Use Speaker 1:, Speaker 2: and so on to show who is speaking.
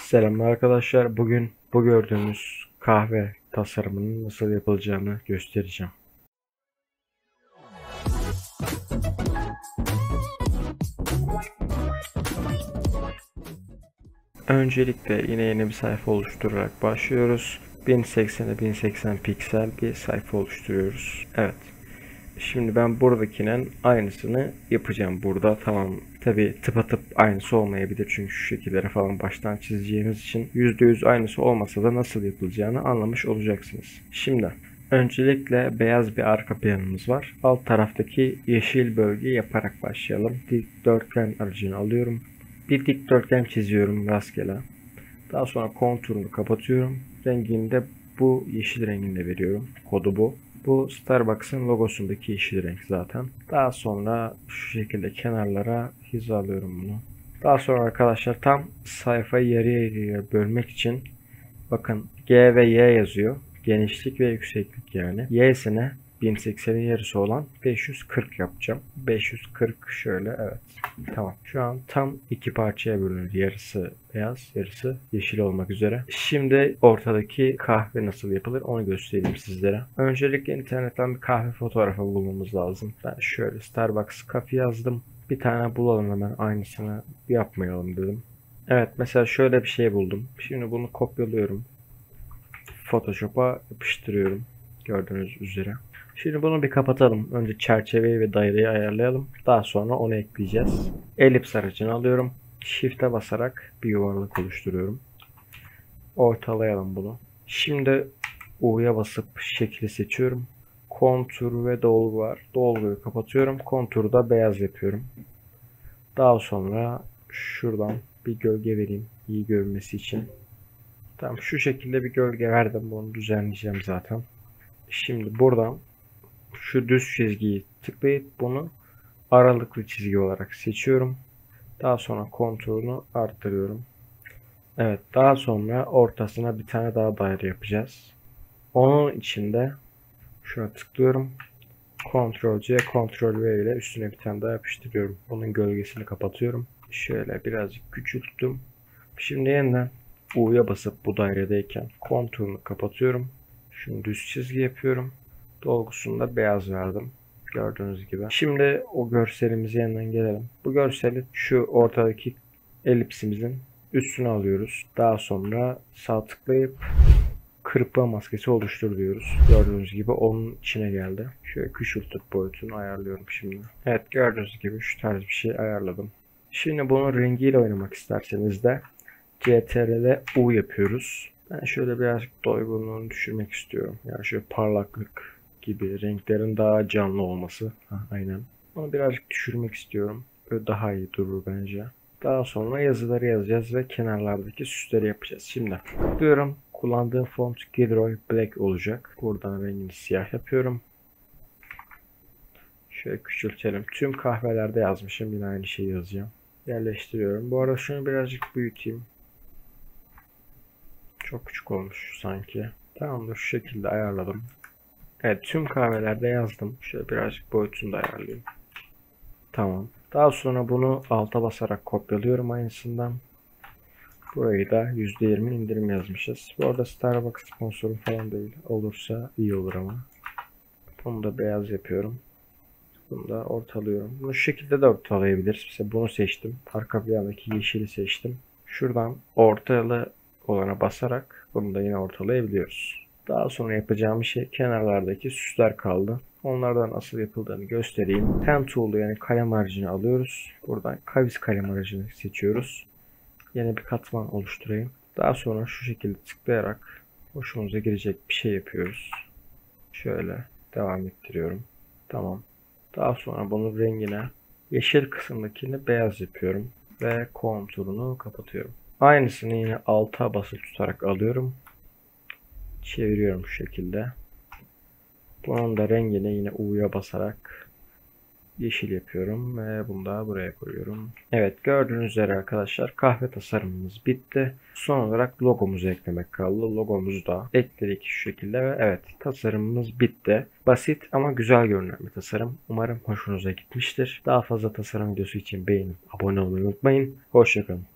Speaker 1: Selamlar arkadaşlar. Bugün bu gördüğünüz kahve tasarımının nasıl yapılacağını göstereceğim. Öncelikle yine yeni bir sayfa oluşturarak başlıyoruz. 1080'e 1080 piksel bir sayfa oluşturuyoruz. Evet. Şimdi ben buradakinin aynısını yapacağım burada. Tamam. Tabi tıpatıp aynısı olmayabilir çünkü şu şekilleri falan baştan çizeceğimiz için %100 aynısı olmasa da nasıl yapılacağını anlamış olacaksınız. Şimdi öncelikle beyaz bir arka planımız var. Alt taraftaki yeşil bölgeyi yaparak başlayalım. Dikdörtgen aracını alıyorum. Bir dikdörtgen çiziyorum rastgele. Daha sonra konturunu kapatıyorum. Rengini de bu yeşil renginde veriyorum. Kodu bu. Bu Starbucks'ın logosundaki yeşil renk zaten. Daha sonra şu şekilde kenarlara hizalıyorum bunu. Daha sonra arkadaşlar tam sayfayı yarıya bölmek için bakın G ve Y yazıyor. Genişlik ve yükseklik yani. Y'sine 1080'in yarısı olan 540 yapacağım. 540 şöyle, evet. Tamam. Şu an tam iki parçaya bölündü. Yarısı beyaz, yarısı yeşil olmak üzere. Şimdi ortadaki kahve nasıl yapılır onu göstereyim sizlere. Öncelikle internetten bir kahve fotoğrafı bulmamız lazım. Ben şöyle Starbucks Coffee yazdım. Bir tane bulalım hemen, aynısını yapmayalım dedim. Evet, mesela şöyle bir şey buldum. Şimdi bunu kopyalıyorum. Photoshop'a yapıştırıyorum. Gördüğünüz üzere. Şimdi bunu bir kapatalım. Önce çerçeveyi ve daireyi ayarlayalım. Daha sonra onu ekleyeceğiz. Elips aracını alıyorum. Shift'e basarak bir yuvarlak oluşturuyorum. Ortalayalım bunu. Şimdi U'ya basıp şekli seçiyorum. Kontur ve dolgu var. Dolguyu kapatıyorum. Konturu da beyaz yapıyorum. Daha sonra şuradan bir gölge vereyim, iyi görünmesi için. Tamam, şu şekilde bir gölge verdim. Bunu düzenleyeceğim zaten. Şimdi buradan şu düz çizgiyi tıklayıp bunu aralıklı çizgi olarak seçiyorum. Daha sonra konturunu arttırıyorum. Evet, daha sonra ortasına bir tane daha daire yapacağız. Onun içinde şuna tıklıyorum. Ctrl C, Ctrl V ile üstüne bir tane daha yapıştırıyorum. Bunun gölgesini kapatıyorum. Şöyle birazcık küçülttüm. Şimdi yeniden U'ya basıp bu dairedeyken konturunu kapatıyorum. Şunu düz çizgi yapıyorum. Dolgusunu da beyaz verdim. Gördüğünüz gibi. Şimdi o görselimize yeniden gelelim. Bu görseli şu ortadaki elipsimizin üstüne alıyoruz. Daha sonra sağ tıklayıp kırpma maskesi oluştur diyoruz. Gördüğünüz gibi onun içine geldi. Şöyle küçültüp boyutunu ayarlıyorum şimdi. Evet, gördüğünüz gibi şu tarz bir şey ayarladım. Şimdi bunun rengiyle oynamak isterseniz de CTRL U yapıyoruz. Ben şöyle birazcık doygunluğunu düşürmek istiyorum. Yani şöyle parlaklık gibi renklerin daha canlı olması. Aynen. Onu birazcık düşürmek istiyorum. Böyle daha iyi durur bence. Daha sonra yazıları yazacağız ve kenarlardaki süsleri yapacağız. Şimdi tıklıyorum. Kullandığım font Gilroy Black olacak. Buradan rengini siyah yapıyorum. Şöyle küçültelim. Tüm kahvelerde yazmışım. Yine aynı şeyi yazacağım. Yerleştiriyorum. Bu arada şunu birazcık büyüteyim. Çok küçük olmuş sanki. Tamamdır, şu şekilde ayarladım. Evet, tüm kahvelerde yazdım. Şöyle birazcık boyutunu da ayarlayayım. Tamam. Daha sonra bunu alta basarak kopyalıyorum aynısından. Burayı da %20 indirim yazmışız. Bu arada Starbucks sponsoru falan değil. Olursa iyi olur ama. Bunu da beyaz yapıyorum. Bunu da ortalıyorum. Bunu şu şekilde de ortalayabiliriz. Mesela bunu seçtim. Arka plandaki yeşili seçtim. Şuradan ortalı olana basarak bunu da yine ortalayabiliyoruz. Daha sonra yapacağım şey kenarlardaki süsler kaldı. Onlardan nasıl yapıldığını göstereyim. Pen tool'u yani kalem aracını alıyoruz. Buradan kavis kalem aracını seçiyoruz. Yeni bir katman oluşturayım. Daha sonra şu şekilde tıklayarak hoşumuza girecek bir şey yapıyoruz. Şöyle devam ettiriyorum. Tamam. Daha sonra bunun rengine yeşil kısımdakini beyaz yapıyorum. Ve konturunu kapatıyorum. Aynısını yine alta basılı tutarak alıyorum. Çeviriyorum şu şekilde. Bunun da rengini yine U'ya basarak yeşil yapıyorum ve bunu da buraya koyuyorum. Evet, gördüğünüz üzere arkadaşlar kahve tasarımımız bitti. Son olarak logomuzu eklemek kaldı. Logomuzu da ekledik şu şekilde ve evet, tasarımımız bitti. Basit ama güzel görünen bir tasarım. Umarım hoşunuza gitmiştir. Daha fazla tasarım videosu için beğenip abone olmayı unutmayın. Hoşça kalın.